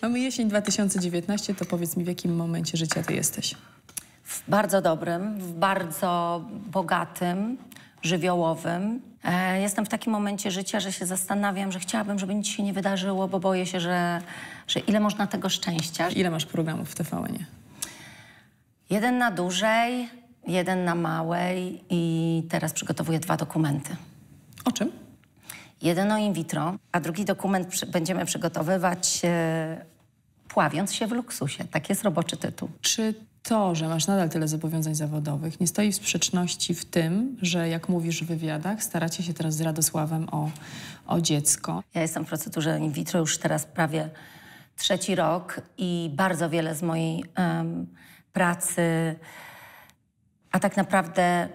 Mamy jesień 2019, to powiedz mi, w jakim momencie życia ty jesteś? W bardzo dobrym, w bardzo bogatym, żywiołowym. Jestem w takim momencie życia, że się zastanawiam, że chciałabym, żeby nic się nie wydarzyło, bo boję się, że ile można tego szczęścia. Ile masz programów w TVN-ie? Jeden na dużej, jeden na małej i teraz przygotowuję 2 dokumenty. O czym? Jeden o in vitro, a drugi dokument będziemy przygotowywać pławiąc się w luksusie. Tak jest roboczy tytuł. Czy to, że masz nadal tyle zobowiązań zawodowych, nie stoi w sprzeczności w tym, że jak mówisz w wywiadach, staracie się teraz z Radosławem o dziecko? Ja jestem w procedurze in vitro już teraz prawie 3. rok i bardzo wiele z mojej pracy, a tak naprawdę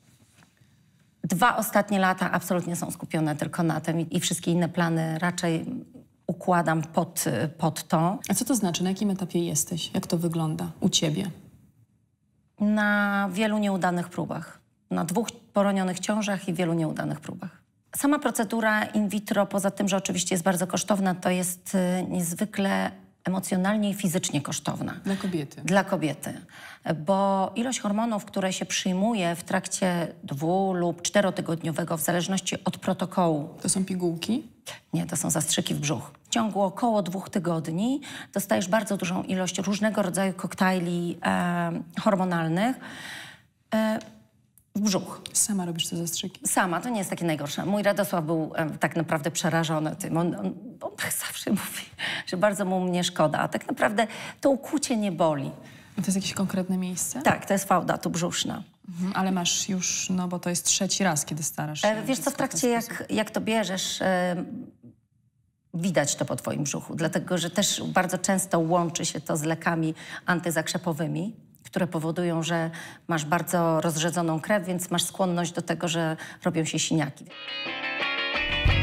2 ostatnie lata absolutnie są skupione tylko na tym i wszystkie inne plany raczej układam pod to. A co to znaczy? Na jakim etapie jesteś? Jak to wygląda u ciebie? Na wielu nieudanych próbach. Na 2 poronionych ciążach i wielu nieudanych próbach. Sama procedura in vitro, poza tym, że oczywiście jest bardzo kosztowna, to jest niezwykle emocjonalnie i fizycznie kosztowna. Dla kobiety. Dla kobiety. Bo ilość hormonów, które się przyjmuje w trakcie 2- lub 4-tygodniowego, w zależności od protokołu. To są pigułki? Nie, to są zastrzyki w brzuch. W ciągu około 2 tygodni dostajesz bardzo dużą ilość różnego rodzaju koktajli hormonalnych w brzuch. Sama robisz te zastrzyki? Sama, to nie jest takie najgorsze. Mój Radosław był tak naprawdę przerażony tym. On tak zawsze mówi, że bardzo mu mnie szkoda, a tak naprawdę to ukłucie nie boli. A to jest jakieś konkretne miejsce? Tak, to jest fałda tu brzuszna. Ale masz już, no bo to jest 3. raz, kiedy starasz się. Wiesz co, w trakcie jak to bierzesz, widać to po twoim brzuchu, dlatego że też bardzo często łączy się to z lekami antyzakrzepowymi, które powodują, że masz bardzo rozrzedzoną krew, więc masz skłonność do tego, że robią się siniaki.